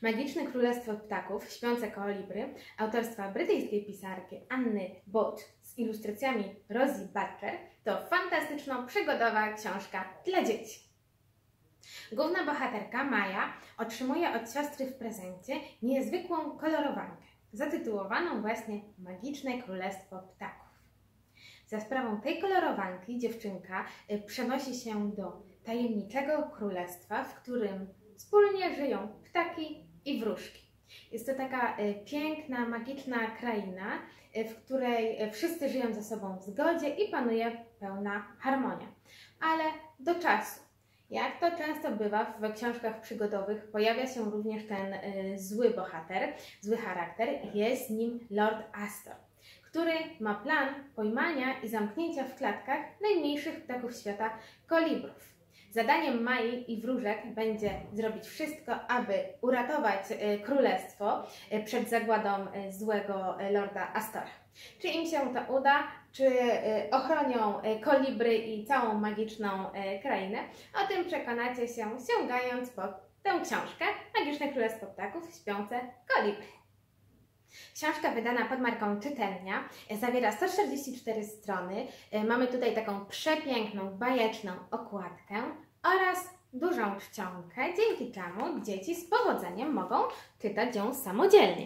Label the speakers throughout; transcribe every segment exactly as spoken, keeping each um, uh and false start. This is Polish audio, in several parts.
Speaker 1: Magiczne Królestwo Ptaków, Śpiące Kolibry autorstwa brytyjskiej pisarki Anny Booth z ilustracjami Rosie Butcher to fantastyczno-przygodowa książka dla dzieci. Główna bohaterka Maja otrzymuje od siostry w prezencie niezwykłą kolorowankę, zatytułowaną właśnie Magiczne Królestwo Ptaków. Za sprawą tej kolorowanki dziewczynka przenosi się do tajemniczego królestwa, w którym wspólnie żyją ptaki i wróżki. Jest to taka piękna, magiczna kraina, w której wszyscy żyją ze sobą w zgodzie i panuje pełna harmonia. Ale do czasu. Jak to często bywa w książkach przygodowych, pojawia się również ten zły bohater, zły charakter. Jest nim Lord Astor, który ma plan pojmania i zamknięcia w klatkach najmniejszych ptaków świata, kolibrów. Zadaniem Mai i wróżek będzie zrobić wszystko, aby uratować królestwo przed zagładą złego Lorda Astora. Czy im się to uda, czy ochronią kolibry i całą magiczną krainę? O tym przekonacie się, sięgając po tę książkę Magiczne Królestwo Ptaków, Śpiące Kolibry. Książka wydana pod marką Czytelnia zawiera sto czterdzieści cztery strony. Mamy tutaj taką przepiękną, bajeczną okładkę oraz dużą czcionkę, dzięki czemu dzieci z powodzeniem mogą czytać ją samodzielnie.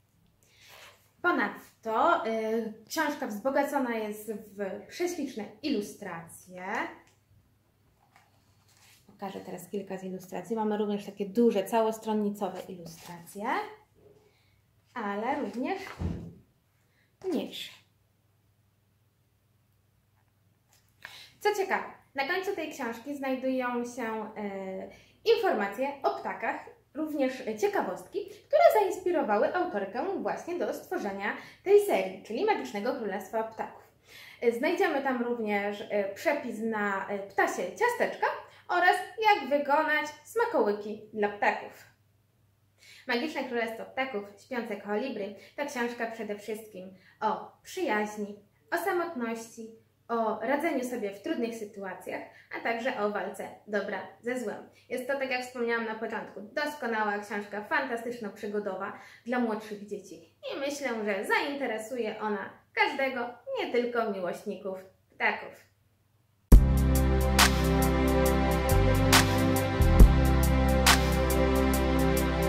Speaker 1: Ponadto y, książka wzbogacona jest w prześliczne ilustracje. Pokażę teraz kilka z ilustracji. Mamy również takie duże, całostronnicowe ilustracje, ale również mniejsze. Co ciekawe, na końcu tej książki znajdują się e, informacje o ptakach, również ciekawostki, które zainspirowały autorkę właśnie do stworzenia tej serii, czyli Magicznego Królestwa Ptaków. Znajdziemy tam również e, przepis na e, ptasie ciasteczka oraz jak wykonać smakołyki dla ptaków. Magiczne Królestwo Ptaków, Śpiące Kolibry to książka przede wszystkim o przyjaźni, o samotności, o radzeniu sobie w trudnych sytuacjach, a także o walce dobra ze złem. Jest to, tak jak wspomniałam na początku, doskonała książka, fantastyczno-przygodowa dla młodszych dzieci. I myślę, że zainteresuje ona każdego, nie tylko miłośników ptaków.